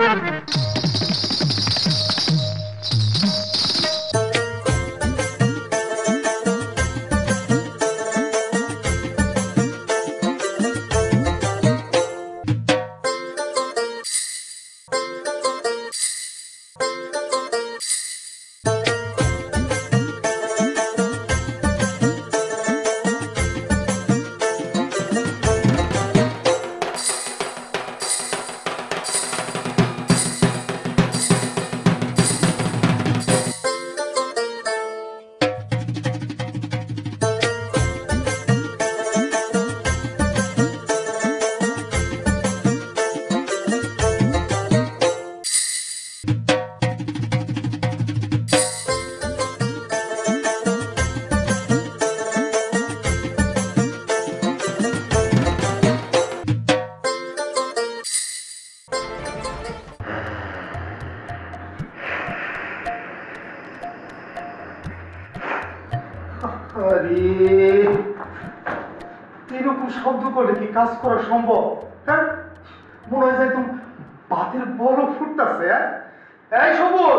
এরকম শব্দ করলে কি কাজ করা সম্ভব? হ্যাঁ, মনে হয় যে একদম বাতের বড় ফুটতেছে। এই সবুজ,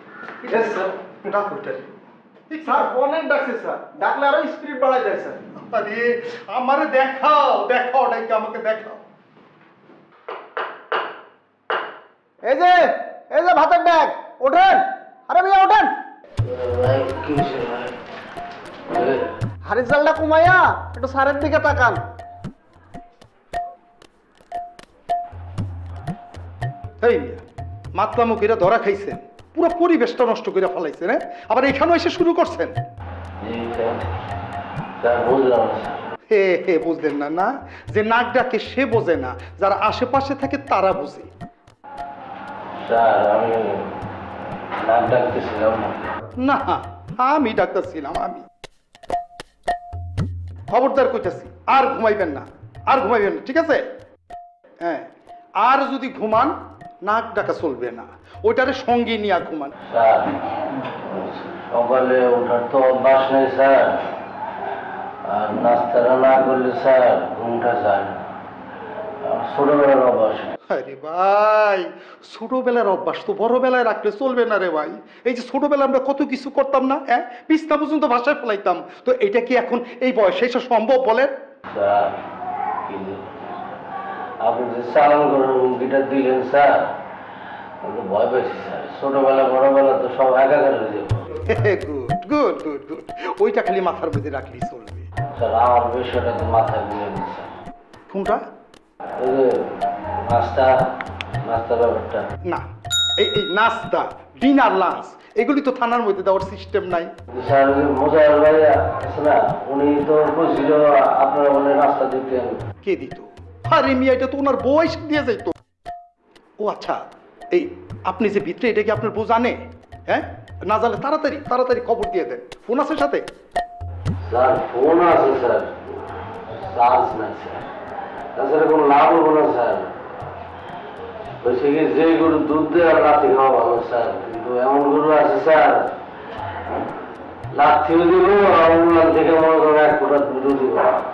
স্যার অনেক ডাকছে স্যার, ডাকলে আরো স্পিড বাড়াই যায় স্যার। আরে আমারে দেখাও দেখাও, ডাইকে আমাকে দেখাও। এই যে ভাতের ব্যাগ, ওঠেন। আরে ভাইয়া ওঠেন। হাড়ির জালটা কমাইয়া একটু সারের দিকে তাকান। এই মাতলামুখীরা ধরা খাইছেন, পুরো পরিবেশটা নষ্ট করে ফেলাইছেন। আবার এখানেও এসে শুরু করছেন। হে হে, বুঝলেন না? না, যে নাক ডাকে সে বোঝে না, যারা আশেপাশে থাকে তারা বুঝে। না, আমি ডাক্তার ছিলাম। আমি খবরদার কইতাছি, আর ঘুমাইবেন না, আর ঘুমাইবেন না, ঠিক আছে? হ্যাঁ, আর যদি ঘুমান নাক ডাকা চলবে না, ওইটারে সঙ্গে নিয়ে ঘুমান। সকালে ওঠার তো অভ্যাস নেই স্যার, আর নাস্তাটা না করলে স্যার ঘুমটা যায় না। ছোটবেলার অভ্যাস। আরে ভাই, ছোটবেলার অভ্যাস তো বড়বেলায় রাখলে চলবে না রে ভাই। এই যে ছোটবেলায় আমরা কত কিছু করতাম না, হ্যাঁ, বিছনা পর্যন্ত ভাষায় ফেলাইতাম, তো এটা কি এখন এই বয়সে এসে সম্ভব বলেন? স্যার আপনি যে চালান করার হুমকিটা দিলেন স্যার, আমি ভয় পেয়েছি স্যার। ছোটবেলা বড়বেলা তো সব একাকার হয়ে যাবে। গুড গুড গুড গুড, ওইটা খালি মাথার মধ্যে রাখলেই চলবে। স্যার আমার বিষয়টা তো মাথায় নিয়ে দিচ্ছে। কোনটা? ওই যে নাস্তার ব্যাপারটা। না, এই এই নাস্তা, ডিনার, লাঞ্চ এগুলি তো থানার মধ্যে দেওয়ার সিস্টেম নাই। স্যার মোজার ভাইয়া আছে না, উনি তো বলছিল আপনারা বলে নাস্তা দিতেন। কে দিত? আরে মিয়া, এটা তো ওনার বয়স দিয়ে যাইতো। ও আচ্ছা, এই আপনি যে ভিতরে, এটা কি আপনার বউ জানে? হ্যাঁ, না জানলে তাড়াতাড়ি তাড়াতাড়ি খবর দিয়ে দেন। ফোন আছে সাথে? স্যার ফোন আছে স্যার, চার্জ নাই স্যার। তাছাড়া কোনো লাভ হবো না স্যার। বলছে কি যে গরু দুধ দেয় আর লাথি খাওয়া ভালো স্যার, কিন্তু এমন গরু আছে স্যার লাথিও দিব আর উন্নয়ন থেকে মনে করেন এক ফোঁটা দুধও দিব।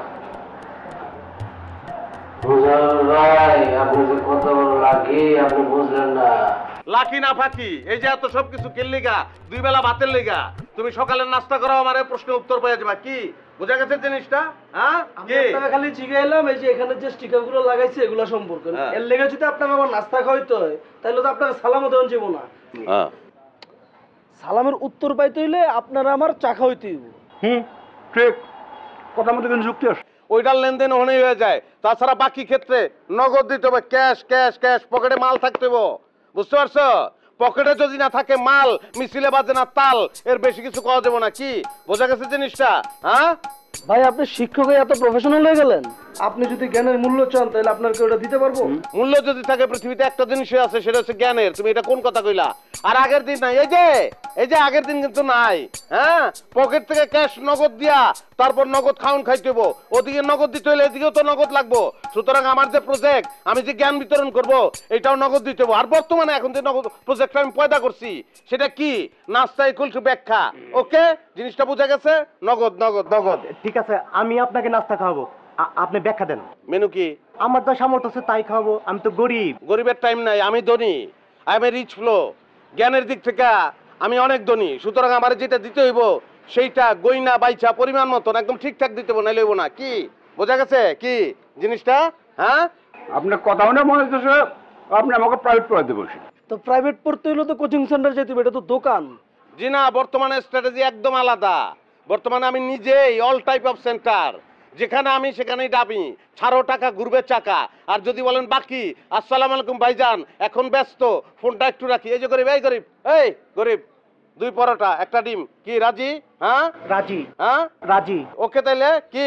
ভাই আপনি যে কত বড় লাকি আপনি বুঝলেন না। লাকি না ফাঁকি, এই যে এত সবকিছু কিল্লিগা, দুই বেলা ভাতের লিগা। তুমি সকালের নাস্তা করাও, আমার প্রশ্নের উত্তর পেয়ে যাবা। কি বোঝা গেছে জিনিসটা? হ্যাঁ, খালি জিগাইলাম এই যে এখানে যে স্টিকার গুলো লাগাইছে এগুলা সম্পর্কে। এর লেগে যদি আপনাকে আমার নাস্তা খাওয়াইতে হয় তাহলে তো আপনাকে সালামও দেওয়া যাবো না। সালামের উত্তর পাইতে হইলে আপনারা আমার চা খাওয়াইতে হইব। ঠিক কথা মতো কিন্তু যুক্তি আছে। ওইটার লেনদেন হলেই হয়ে যায়। তাছাড়া বাকি ক্ষেত্রে নগদ দিতে হবে, ক্যাশ ক্যাশ ক্যাশ। পকেটে মাল থাকতে হবে, বুঝতে পারছো? পকেটে যদি না থাকে মাল, মিছিলে বাজে না তাল, এর বেশি কিছু করা যাবে না। কি বোঝা গেছে জিনিসটা? হ্যাঁ ভাই, আপনি শিক্ষক হয়ে এত প্রফেশনাল হয়ে গেলেন, আপনি যদি জ্ঞানের মূল্য চান তাহলে আপনাকে ওটা দিতে পারবো। মূল্য যদি থাকে পৃথিবীতে একটা জিনিসই আছে, সেটা হচ্ছে জ্ঞানের। তুমি এটা কোন কথা কইলা? আর আগের দিন নাই, এই যে আগের দিন কিন্তু নাই। হ্যাঁ, পকেট থেকে ক্যাশ নগদ দিয়া তারপর নগদ খাউন খাইতে হবো। ওদিকে নগদ দিতে হলে এদিকেও তো নগদ লাগবো। সুতরাং আমার যে প্রজেক্ট, আমি যে জ্ঞান বিতরণ করব, এটাও নগদ দিতে হবো। আর বর্তমানে এখন যে নগদ প্রজেক্টটা আমি পয়দা করছি, সেটা কি? নাস্তা ইকুয়াল টু ব্যাখ্যা। ওকে, জিনিসটা বোঝা গেছে? নগদ নগদ নগদ। ঠিক আছে, আমি আপনাকে নাস্তা খাওয়াবো, আপনি ব্যাখ্যা দেন। মেনু কি? আমার তো সামর্থ্য আছে তাই খাবো, আমি তো গরিব। গরিবের টাইম নাই, আমি ধনী, I am a rich flow. জ্ঞানের দিক থেকে আমি অনেক ধনী, সুতরাং আমার যেটা দিতে হইব সেইটা গইনা বাইচা পরিমাণ মতন একদম ঠিকঠাক দিতে হইব, নাইলে হইব না। কি বোঝা গেছে কি জিনিসটা? হ্যাঁ, আপনার কথা মনে হচ্ছে আপনি আমাকে প্রাইভেট পড়াতে বলছেন। তো প্রাইভেট পড়তে হলে তো কোচিং সেন্টার যেতে হবে, এটা তো দোকান। জি না, বর্তমানে স্ট্র্যাটেজি একদম আলাদা। বর্তমানে আমি নিজেই অল টাইপ অফ সেন্টার, যেখানে আমি সেখানেই ডাবি, ছাড়ো টাকা ঘুরবে চাকা। আর যদি বলেন বাকি, আসসালামু আলাইকুম ভাইজান, এখন ব্যস্ত, ফোনটা একটু রাখি। এই যে গরিব, এই গরিব, এই গরিব, 2 পরোটা 1টা ডিম, কি রাজি? হ্যাঁ রাজি। হ্যাঁ রাজি। ওকে, তাইলে কি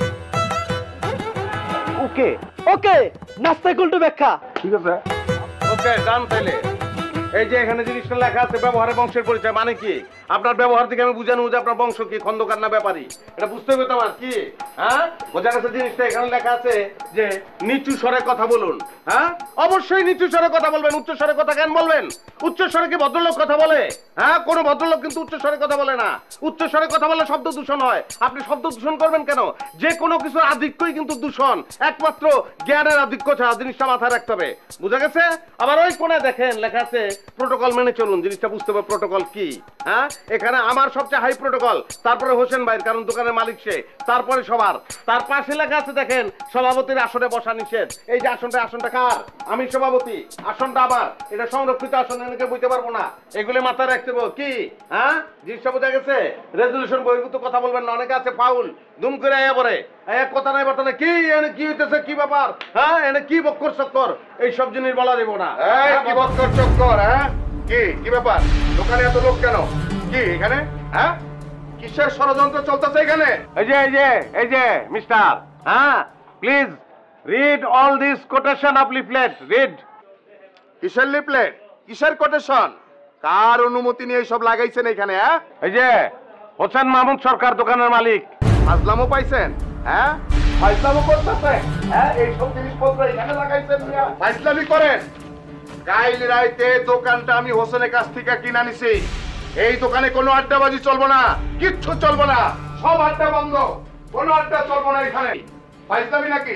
ওকে। ওকে, নাস্তায় উল্টো ব্যাখ্যা। ঠিক আছে, ওকে ডান। তাইলে এই যে এখানে জিনিসটা লেখা আছে ব্যবহারে বংশের পরিচয়, মানে কি? আপনার ব্যবহার থেকে আমি বুঝানো যে আপনার বংশ কি, খন্দকার না ব্যাপারী, এটা বুঝতে হবে তো আমার। কি হ্যাঁ বোঝা গেছে জিনিসটা? এখানে লেখা আছে যে নিচু স্বরে কথা বলুন। হ্যাঁ, অবশ্যই নিচু স্বরে কথা বলবেন। উচ্চ স্বরে কথা কেন বলবেন? উচ্চ স্বরে কি ভদ্রলোক কথা বলে? হ্যাঁ, কোনো ভদ্রলোক কিন্তু উচ্চ স্বরে কথা বলে না। উচ্চ স্বরে কথা বলে শব্দ দূষণ হয়। আপনি শব্দ দূষণ করবেন কেন? যে কোনো কিছুর আধিক্যই কিন্তু দূষণ, একমাত্র জ্ঞানের আধিক্য ছাড়া। জিনিসটা মাথায় রাখতে হবে, বুঝা গেছে? আবার ওই কোণায় দেখেন লেখা আছে প্রোটোকল মেনে চলুন। জিনিসটা বুঝতে হবে প্রোটোকল কি। হ্যাঁ, এখানে আমার সবচেয়ে হাই প্রোটোকল, তারপরে হোসেন ভাইয়ের, কারণ দোকানের মালিক সে, তারপরে সবার। তার পাশে লেখা আছে দেখেন সভাপতির আসনে বসা নিষেধ। এই যে আসনটা কার? আমি সভাপতি, আসনটা আমার, এটা সংরক্ষিত আসন, এনেকে বুঝতে পারবো না। এগুলি মাথায় রাখতে হবে। কি হ্যাঁ, জিনিসটা বোঝা গেছে? রেজলিউশন বহির্ভূত কথা বলবেন না। অনেকে আছে ফাউল, দুম করে আয়া পরে, এক কথা নাই বার্তা নাই, কি এনে কি হইতেছে, কি ব্যাপার, হ্যাঁ এনে কি বক্কর চক্কর, এইসব জিনিস বলা দেবো না। কি বক্কর চক্কর? হ্যাঁ, কি ব্যাপার? দোকানে এত লোক কেন? কি এখানে? হ্যাঁ, কিসের ষড়যন্ত্র চলতেছে এখানে? এই যে মিস্টার, হ্যাঁ please read all this quotation of leaflet, read. কিসের লিফলেট? কিসের কোটেশন? কার অনুমতি নিয়ে সব লাগাইছেন এখানে? হ্যাঁ, এই যে হোসেন মাহমুদ সরকার দোকানের মালিক। ফাজলামো পাইছেন? হ্যাঁ, ফাজলামো করতেছে? হ্যাঁ, এইসব জিনিসপত্র এখানে লাগাইছেন? ফাজলামি করেন? কাইল রাইতে দোকানটা আমি হোসেনের কাছ থেকে কিনা নিছি। এই দোকানে কোনো আড্ডাবাজি চলবো না, কিচ্ছু চলবো না, সব আড্ডা বন্ধ, কোনো আড্ডা চলবো না এখানে। ফাজলামি নাকি?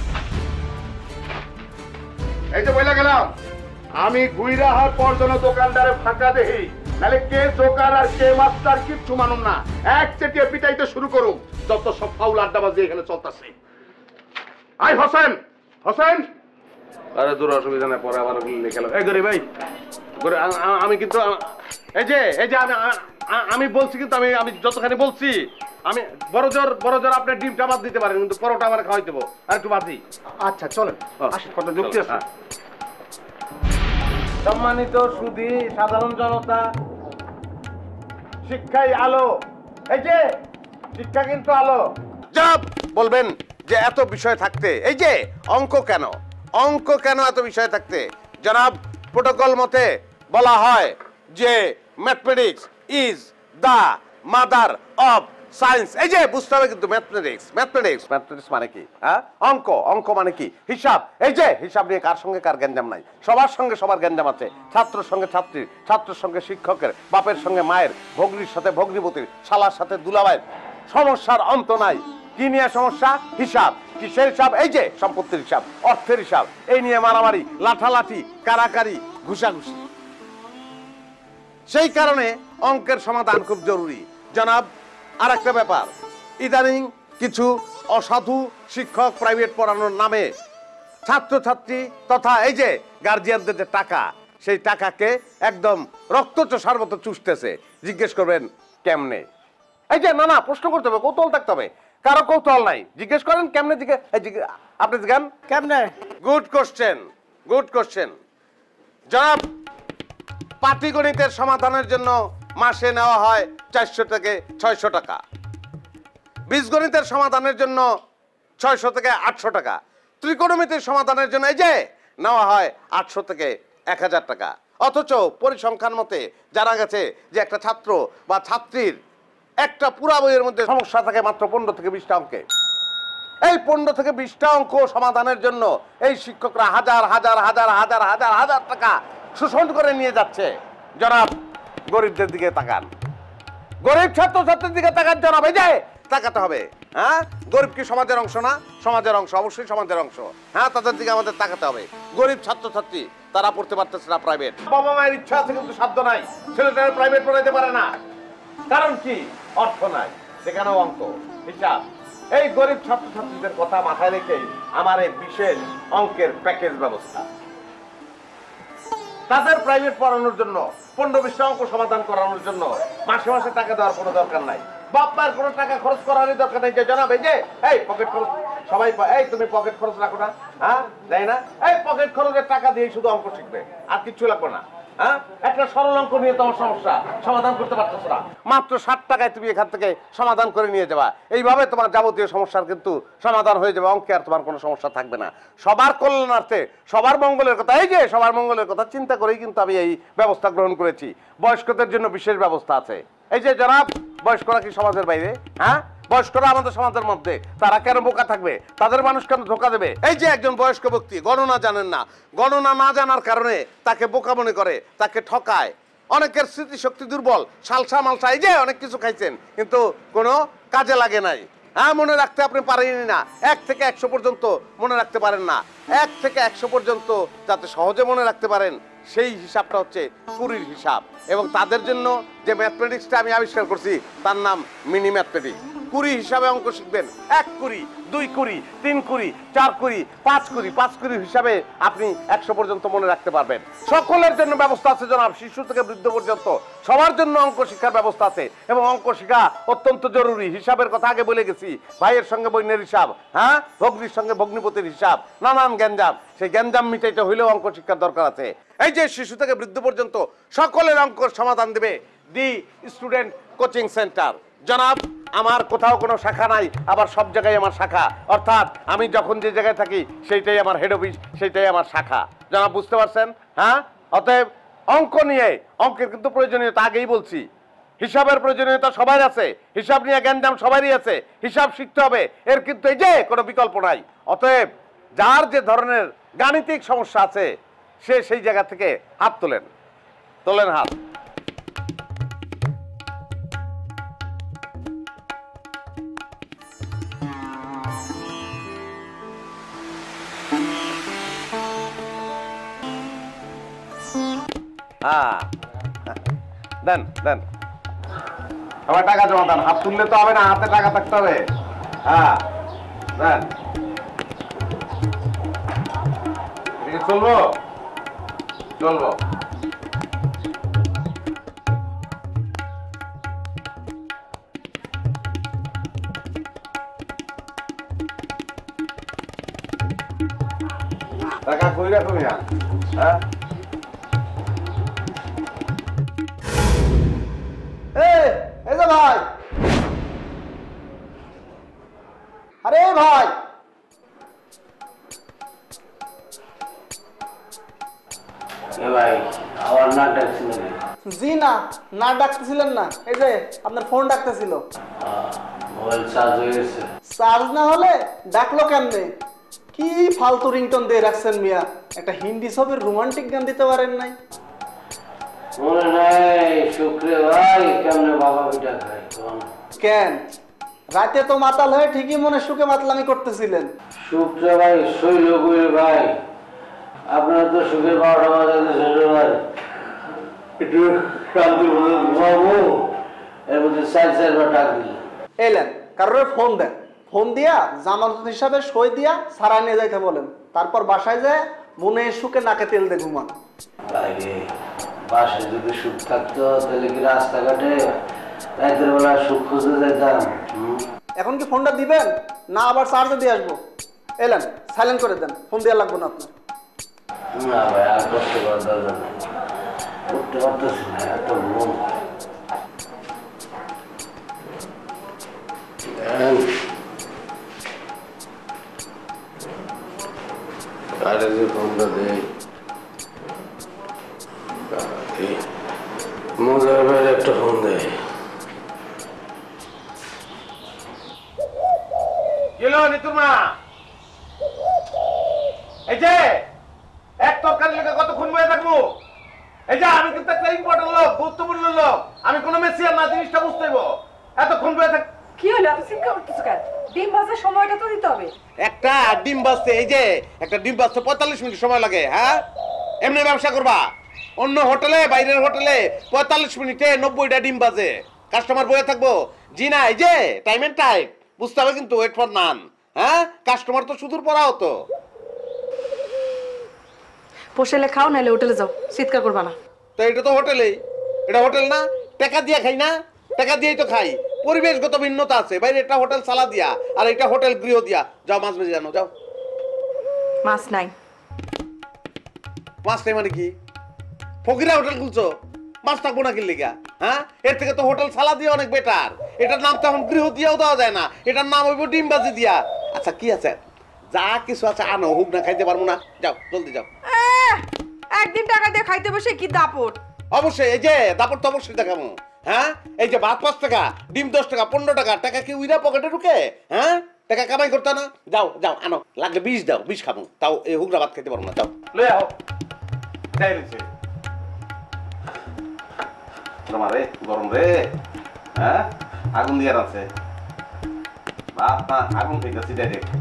এই যে বইলা গেলাম, আমি ঘুইরা হার পর যেন দোকানদারে ফাঁকা দেহি, নাহলে কে জোকার আর কে মাস্টার কিচ্ছু মানুম না। এক চেটিয়ে পিটাইতে শুরু করুম, যত সব ফাউল আড্ডাবাজি এখানে চলতেছে। আই হোসেন, হোসেন। আরে দূর, অসুবিধা নেই, পরে আবার লিখে এই গরিব, ভাই আমি কিন্তু এই যে আমি বলছি, কিন্তু আমি যতখানি বলছি, আমি বড় জোর আপনার ডিমটা বাদ দিতে পারেন, কিন্তু পরোটা আমার খাওয়াই দেবো। আর একটু বাদ দিই। আচ্ছা চলেন, আসেন, কত যুক্তি আছে। সম্মানিত সুধী সাধারণ জনতা, শিক্ষাই আলো। এই যে শিক্ষা কিন্তু আলো। যা বলবেন যে এত বিষয় থাকতে, এই যে অঙ্ক কেন এত বিষয় থাকতে? জনাব, প্রোটোকল মতে বলা হয় যে mathematics is the mother of science. এই যে বুঝতে হবে কিন্তু ম্যাথমেটিক্স মানে কি? হ্যাঁ, অঙ্ক মানে কি? হিসাব। এই যে হিসাব নিয়ে কার সঙ্গে কার গ্যাঞ্জাম নাই? সবার সঙ্গে সবার গ্যাঞ্জাম আছে। ছাত্রর সঙ্গে ছাত্রীর, ছাত্রের সঙ্গে শিক্ষকের, বাপের সঙ্গে মায়ের, ভগ্নির সাথে ভগ্নিপতির, শালার সাথে দুলাভাইয়ের। সমস্যার অন্ত নাই। কি নিয়ে সমস্যা? হিসাব। কিসের হিসাব? এই যে সম্পত্তির হিসাব, অর্থের হিসাব। এই নিয়ে মারামারি, লাঠালাঠি, কারাকারি, ঘুষাঘুষি। সেই কারণে অঙ্কের সমাধান খুব জরুরি। জনাব, আর একটা ব্যাপার, ইদানিং কিছু অসাধু শিক্ষক প্রাইভেট পড়ানোর নামে ছাত্রছাত্রী তথা এই যে গার্জিয়ানদের যে টাকা, সেই টাকাকে একদম রক্তচোষার মতো চুষতেছে। জিজ্ঞেস করবেন কেমনে? এই যে না প্রশ্ন করতে হবে, কৌতূহল থাকতে হবে। কারো কৌতূহল নাই, জিজ্ঞেস করেন কেমনে। আপনি জিজ্ঞান কেমনে? Good question. জনাব, পাটিগণিতের সমাধানের জন্য মাসে নেওয়া হয় 400 থেকে 600 টাকা। বীজগণিতের সমাধানের জন্য 600 থেকে 800 টাকা। ত্রিকোণমিতির সমাধানের জন্য এই যে নেওয়া হয় 800 থেকে 1000 টাকা। অথচ পরিসংখ্যান মতে জানা গেছে যে একটা ছাত্র বা ছাত্রীর একটা পুরা বইয়ের মধ্যে সমস্যা থাকে মাত্র 15 থেকে 20টা অঙ্কে। এই 15 থেকে 20টা অঙ্ক সমাধানের জন্য এই শিক্ষকরা হাজার টাকা শোষণ করে নিয়ে যাচ্ছে। জনাব, গরিবদের দিকে তাকান, গরিব ছাত্রছাত্রীর দিকে তাকান জনাব। এই যে তাকাতে হবে। হ্যাঁ গরিব কি সমাজের অংশ না? সমাজের অংশ, অবশ্যই সমাজের অংশ। হ্যাঁ তাদের দিকে আমাদের তাকাতে হবে। গরিব ছাত্রছাত্রী তারা পড়তে পারতেছে না প্রাইভেট, বাবা মায়ের ইচ্ছা আছে কিন্তু সাধ্য নাই, ছেলেটার প্রাইভেট পড়াইতে পারে না। কারণ কি? অর্থ নাই, সেখানেও অঙ্ক হিসাব। এই গরিব ছাত্রছাত্রীদের কথা মাথায় রেখে আমার এই বিশেষ অঙ্কের প্যাকেজ ব্যবস্থা। তাদের প্রাইভেট পড়ানোর জন্য 15-20টা অঙ্ক সমাধান করানোর জন্য মাসে মাসে টাকা দেওয়ার কোনো দরকার নাই, বাপ মায়ের কোনো টাকা খরচ করারই দরকার নেই। যে জানাবে যে এই পকেট খরচ সবাই, এই তুমি পকেট খরচ রাখো না, হ্যাঁ তাই না? এই পকেট খরচের টাকা দিয়ে শুধু অঙ্ক শিখবে, আর কিচ্ছু লাগবে না। হ্যাঁ একটা সরল অঙ্ক নিয়ে তোমার সমস্যা সমাধান করতে পারতেছ না, মাত্র 60 টাকায় তুমি এখান থেকে সমাধান করে নিয়ে যাবা। এইভাবে তোমার যাবতীয় সমস্যার কিন্তু সমাধান হয়ে যাবে, অঙ্কে আর তোমার কোনো সমস্যা থাকবে না। সবার কল্যাণার্থে, সবার মঙ্গলের কথা, এই যে সবার মঙ্গলের কথা চিন্তা করেই কিন্তু আমি এই ব্যবস্থা গ্রহণ করেছি। বয়স্কদের জন্য বিশেষ ব্যবস্থা আছে। এই যে জনাব, বয়স্করা কি সমাজের বাইরে? হ্যাঁ বয়স্করা আমাদের সমাজের মধ্যে, তারা কেন বোকা থাকবে? তাদের মানুষ কেন ধোকা দেবে? এই যে একজন বয়স্ক ব্যক্তি গণনা জানেন না, গণনা না জানার কারণে তাকে বোকা মনে করে, তাকে ঠকায়। অনেকের স্মৃতিশক্তি দুর্বল, সালসা মালসা এই যে অনেক কিছু খাইছেন কিন্তু কোনো কাজে লাগে নাই। হ্যাঁ মনে রাখতে আপনি পারেনই না, 1 থেকে 100 পর্যন্ত মনে রাখতে পারেন না। 1 থেকে 100 পর্যন্ত যাতে সহজে মনে রাখতে পারেন সেই হিসাবটা হচ্ছে কুড়ির হিসাব। এবং তাদের জন্য যে ম্যাথমেটিক্সটা আমি আবিষ্কার করছি তার নাম মিনি ম্যাথমেটিক্স। কুড়ি হিসাবে অঙ্ক শিখবেন, 1 কুড়ি, 2 কুড়ি, 3 কুড়ি, 4 কুড়ি, 5 কুড়ি, 5 কুড়ি হিসাবে আপনি 100 পর্যন্ত মনে রাখতে পারবেন। সকলের জন্য ব্যবস্থা আছে জনাব, শিশু থেকে বৃদ্ধ পর্যন্ত সবার জন্য অঙ্ক শিক্ষার ব্যবস্থা আছে। এবং অঙ্ক শিক্ষা অত্যন্ত জরুরি। হিসাবের কথা আগে বলে গেছি, ভাইয়ের সঙ্গে বোনের হিসাব, হ্যাঁ ভগ্নির সঙ্গে ভগ্নিপতির হিসাব, নানান গ্যাঞ্জাম, সেই গ্যাঞ্জাম মিটাইতে হইলেও অঙ্ক শিক্ষার দরকার আছে। এই যে শিশু থেকে বৃদ্ধ পর্যন্ত সকলের অঙ্কের সমাধান দেবে দি স্টুডেন্ট কোচিং সেন্টার। জনাব আমার কোথাও কোনো শাখা নাই, আবার সব জায়গায় আমার শাখা, অর্থাৎ আমি যখন যে জায়গায় থাকি সেইটাই আমার হেড অফিস, সেইটাই আমার শাখা। জনাব বুঝতে পারছেন? হ্যাঁ অতএব অঙ্ক নিয়ে, অঙ্কের কিন্তু প্রয়োজনীয়তা আগেই বলছি, হিসাবের প্রয়োজনীয়তা সবার আছে, হিসাব নিয়ে জ্ঞানজাম সবারই আছে, হিসাব শিখতে হবে, এর কিন্তু এই যে কোনো বিকল্প নাই। অতএব যার যে ধরনের গাণিতিক সমস্যা আছে সে সেই জায়গা থেকে হাত তোলেন, তোলেন হাত। হ্যাঁ দেন দেন, সবাই টাকা জমা দেন। হাত তুললে তো হবে না, হাতে টাকা থাকতে হবে। হ্যাঁ দেন, চলবো চলবো। টাকা কই রাখো মিয়া? হ্যাঁ এই যে ভাই, আরে ভাই ভাই আমার না ডাকছি নাকি? জি না, না ডাকতেছিলেন না, এই যে আপনার ফোন ডাকতেছিল। মোবাইল চার্জ হয়ে গেছে। চার্জ না হলে ডাকলো কেমনে? কি ফালতু রিংটন দিয়ে রাখছেন মিয়া, একটা হিন্দি ছবির রোমান্টিক গান দিতে পারেন নাই? মনে নাই শুক্রে ভাই কেমনে বাবা পিঠা খাই? কেন রাতে তো মাতাল হয়ে ঠিকই মনে সুখে মাতলামি করতেছিলেন। শুক্রে ভাই শৈল ভাই, আপনার তো সুখের 12টা বাজাতে ভাই, একটু শান্তি ঘুমাবো, এর মধ্যে 4-4 ডাক দিল। এলেন কারোর ফোন দেন, ফোন দিয়া জামানত হিসাবে সই দিয়া সারা নিয়ে যাইতে বলেন, তারপর বাসায় যায় মনে সুখে নাকে তেল দিয়ে ঘুমান। ভাই বাসায় যদি সুখ থাকতো তাহলে কি রাস্তাঘাটে রাতের বেলা সুখ খুঁজতে যেতাম? এখন কি ফোনটা দিবেন না আবার চার্জে দিয়ে আসবো? এলেন সাইলেন্ট করে দেন, ফোন দেওয়া লাগবে না আপনার। না ভাই আর কষ্ট করার দরকার নেই, উঠতে পারতেছি না, এত ঘুম। আরে যে ফোনটা দেয় মজার বাইরে একটা ফোন দেয়। গেলো নিতুর মা, এই যে এক তরকারি লেগে কতক্ষণ বয়ে থাকবো? এই যে আমি কিন্তু একটা ইম্পর্টেন্ট লোক, গুরুত্বপূর্ণ লোক, আমি কোনো মেসিয়ার না, জিনিসটা বুঝতে হইব। এতক্ষণ বয়ে থাক। কি হলো? এত চিন্তা করতেছো কেন? ডিম ভাজার সময়টা তো দিতে হবে। একটা ডিম বাজতে এই যে একটা ডিম বাজতে 45 মিনিট সময় লাগে। হ্যাঁ, এমনি ব্যবসা করবা? অন্য হোটেলে, বাইরের হোটেলে 45 মিনিটে 90টা ডিম বাজে, কাস্টমার বয়ে থাকবো? জি না, এই যে টাইম এন্ড টাইম বুঝতে হবে কিন্তু, ওয়েট ফর নান। হ্যাঁ, কাস্টমার তো সুদূর পড়া হতো। পোষালে খাও, নাহলে হোটেলে যাও, চিৎকার করবা না। তো এটা তো হোটেলেই, এটা হোটেল না? টাকা দিয়ে খাই না? টাকা দিয়েই তো খাই। পরিবেশগত ভিন্নতা আছে, বাইরে এটা হোটেল সালা দিয়া আর এটা হোটেল গৃহ দিয়া। যাও মাছ ভেজে জানো, যাও। মাছ নাই। মাছ নাই মানে কি? ফকিরা হোটেল খুলছো, মাছ থাকবো না কিনলে গা? হ্যাঁ, এর থেকে তো হোটেল সালা দিয়ে অনেক বেটার। এটার নাম তো এখন গৃহ দিয়াও দেওয়া যায় না, এটার নাম হইব ডিম বাজি দিয়া। আচ্ছা কি আছে, যা কিছু আছে আনো, হুক না খাইতে পারবো না। যাও জলদি যাও। একদিন টাকা দিয়ে খাইতে বসে কি দাপট। অবশ্যই, এই যে দাপট তো অবশ্যই দেখাবো। হ্যাঁ, এই যে ভাত 5 টাকা, ডিম 10 টাকা, 15 টাকা, টাকা কি উইরা পকেটে ঢুকে? হ্যাঁ, টাকা কামাই করতে না? যাও যাও আনো, লাগলে 20 দাও, 20 খাবো, তাও এই হুগরা ভাত খেতে পারবো না। যাও লয়ে আও। যাই রয়েছে রে, গরম রে। হ্যাঁ, আগুন দিয়ে আছে ভাত না, আগুন থেকে ডাইরেক্ট।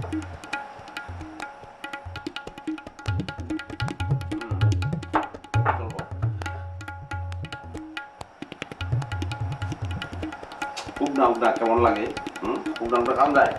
উগনা উগনা কেমন লাগে? উগনাটা খাওয়া যায়?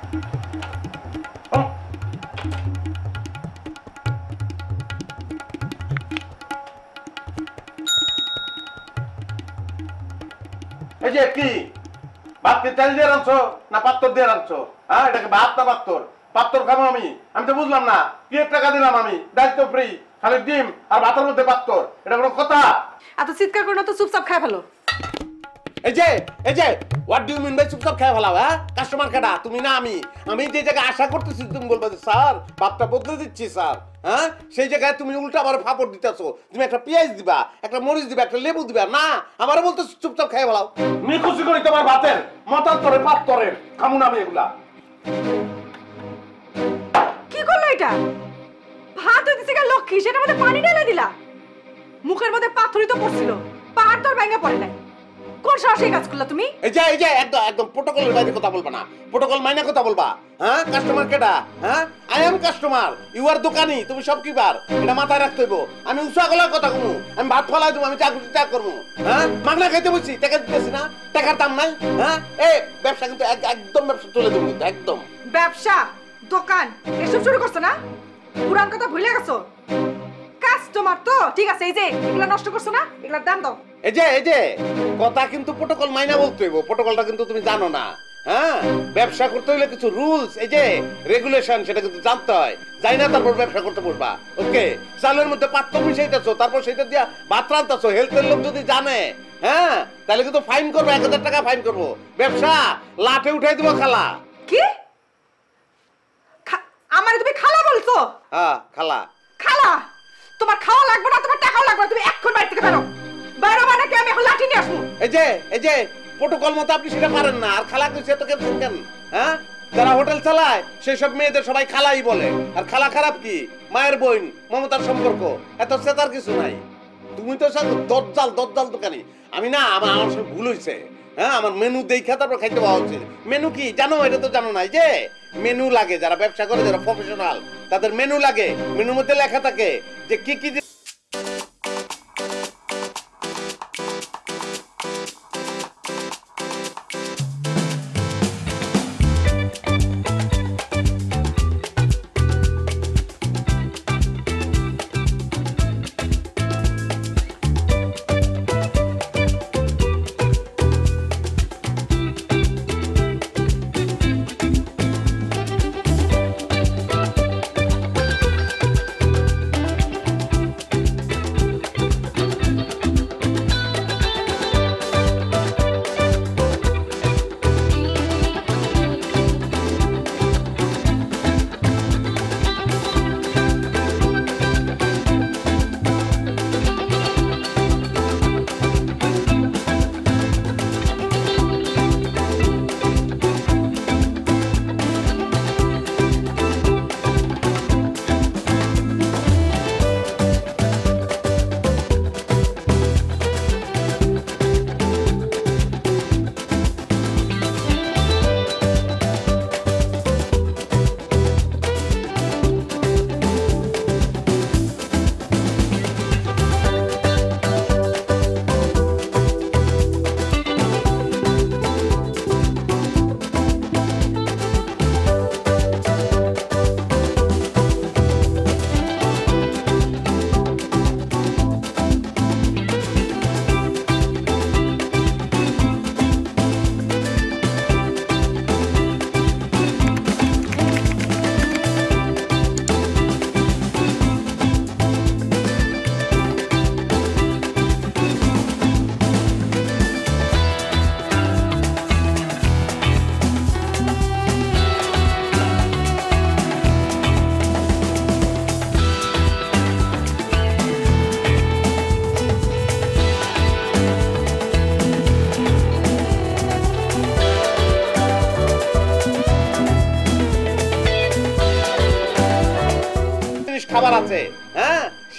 এই যে কি ভাত কি তেল দিয়ে রাখছো না পাত্তর দিয়ে রাখছো? হ্যাঁ, এটাকে ভাত না পাত্তর? পাত্তর খাবো আমি? আমি তো বুঝলাম না। কি টাকা দিলাম আমি, দায়িত্ব ফ্রি, খালি ডিম আর ভাতের মধ্যে পাত্তর, এটা কোনো কথা? এত চিৎকার করে না তো, চুপচাপ খাই ফেলো। এই যে what do you mean by চুপচাপ খেয়ে ফেলাও? হ্যাঁ, কাস্টমার কাটা তুমি না আমি? আমি যে জায়গায় আশা করতেছি তুমি বলবা যে স্যার ভাতটা বদলে দিচ্ছি স্যার, হ্যাঁ, সেই জায়গায় তুমি উল্টা আবার ফাপড় দিতেছো। তুমি একটা পেঁয়াজ দিবা, একটা মরিচ দিবা, একটা লেবু দিবা না, আমারও বলতে চুপচাপ খেয়ে ফেলাও। আমি খুশি করি তোমার ভাতের মতান্তরে পাত্তরের খামু না আমি এগুলা। কি করলো এটা? ভাত হইতেছে গা লক্ষ্মী, সেটার মধ্যে পানি ঢেলে দিলা। মুখের মধ্যে পাথরই তো পড়ছিল, পাহাড় তোর ভেঙে পড়ে নাই। কোন সাহসে কাজ করলা তুমি? এই যে একদম একদম প্রোটোকলের বাইরে কথা বলবা না, প্রোটোকল মাইনা কথা বলবা। হ্যাঁ, কাস্টমার কেডা? হ্যাঁ, I am customer, you are দোকানি, তুমি শপকিপার, এটা মাথায় রাখতে হইব। আমি উঁচা গলায় কথা কমু, আমি ভাত ফলাই দেবো, আমি চাকরি ত্যাগ করবো। হ্যাঁ, মাগনা খাইতে বলছি, টাকা দিতেছি না, টাকার দাম নাই। হ্যাঁ, এই ব্যবসা কিন্তু একদম ব্যবসা চলে দেবো কিন্তু একদম। ব্যবসা দোকান এসব শুরু করছো না? পুরান কথা ভুলে গেছো? কাস্টমার তো ঠিক আছে, এই যে এগুলা নষ্ট করছো না, এগুলার দাম দাও। এই যে কথা কিন্তু প্রোটোকল মাইনা বলতে হইব, প্রোটোকলটা কিন্তু তুমি জানো না। হ্যাঁ, ব্যবসা করতে হইলে কিছু রুলস, এই যে রেগুলেশন, সেটা কিন্তু জানতে হয়। যাই না তারপর ব্যবসা করতে বসবা। ওকে, চালের মধ্যে পাত্র মিশাইতেছো, তারপর সেটা দিয়া ভাত রান্তাছো, হেলথের লোক যদি জানে, হ্যাঁ, তাহলে কিন্তু ফাইন করবো, 1000 টাকা ফাইন করবো। ব্যবসা লাঠে উঠাই দিব খালা। কি আমারে তুমি খালা বলছো? হ্যাঁ, খালা। খালা তোমার খাওয়া লাগবে না, তোমার টাকাও লাগবে না, তুমি এখন বাড়ি থেকে বেরো। বেরো মানে কি? আমি এখন লাঠি নিয়ে আসবো। এই যে প্রোটোকল মতো আপনি সেটা পারেন না, আর খালা কইছে তো কেন? হ্যাঁ, যারা হোটেল চালায় সেই সব মেয়েদের সবাই খালাই বলে। আর খালা খারাপ কি? মায়ের বোন, মমতার সম্পর্ক, এত সেতার কিছু নাই। তুমি তো দজ্জাল দোকানি। আমি না, আমার সব ভুল হয়েছে। হ্যাঁ, আমার মেনু দেখে তারপর খাইতে পাওয়া উচিত। মেনু কি জানো? এটা তো জানো না। যে মেনু লাগে, যারা ব্যবসা করে, যারা প্রফেশনাল, তাদের মেনু লাগে। মেনুর মধ্যে লেখা থাকে যে কি কি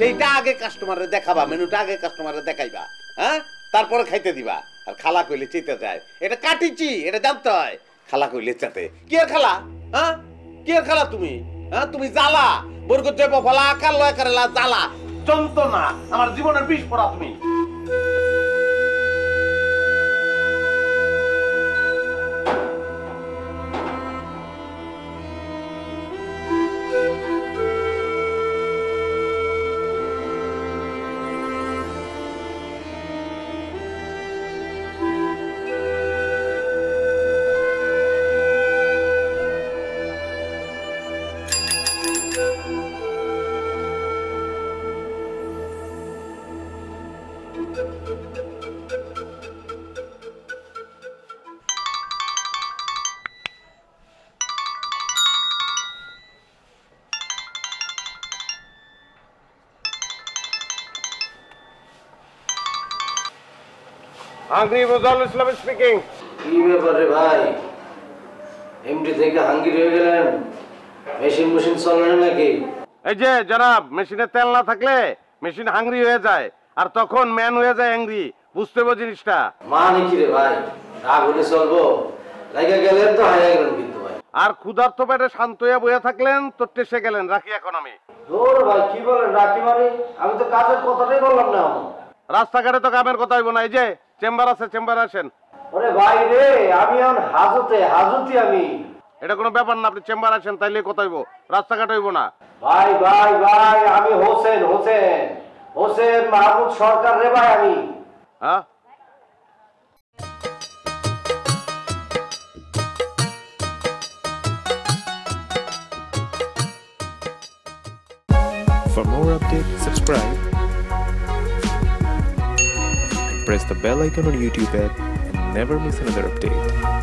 সেইটা আগে কাস্টমারে দেখাবা, মেনুটা আগে কাস্টমারে দেখাইবা, হ্যাঁ, তারপরে খাইতে দিবা। আর খালা কইলে চেতে যায়, এটা কাটিছি, এটা জানতে হয়। খালা কইলে চেতে, কি আর খালা, হ্যাঁ, কি আর খালা তুমি, হ্যাঁ, তুমি জ্বালা বরগত জয় ফলা আকার লয় করেলা জ্বালা যন্ত্রণা, আমার জীবনের বিষ পড়া তুমি। হাঙ্গরি মোজাল ইসলাম স্পিকিং। কি ব্যাপারে ভাই, এমডি থেকে হাঙ্গরি হয়ে গেলেন? মেশিন চলে না নাকি? এই যে জনাব, মেশিনে তেল না থাকলে মেশিন হাংরি হয়ে যায়, আর তখন ম্যান হয়ে যায় অ্যাংরি। বুঝতে পারো জিনিসটা? মানে কি রে ভাই, রাগ হলে চলবো? লাগা গেলেন তো হারিয়ে গেলেন কিন্তু ভাই। আর ক্ষুধার্ত পেটে শান্ত হয়ে বইয়া থাকলেন তো টেসে গেলেন। রাখি এখন আমি। ধর ভাই, কি বলেন রাখি মানে? আমি তো কাজের কথাটাই বললাম না। রাস্তাঘাটে তো কামের কথা হইব না। এই যে চেম্বার আছে, চেম্বারে আসেন। ওরে ভাই রে, আমি এখন হাজতে আমি। এটা কোনো ব্যাপার না, আপনি চেম্বার আসেন, তাইলে কথা হইব, রাস্তাঘাট হইব না। ভাই ভাই ভাই, আমি হোসেন মাহমুদ সরকার রে ভাই আমি। হ্যাঁ, For more updates, subscribe and press the bell icon on YouTube app and never miss another update.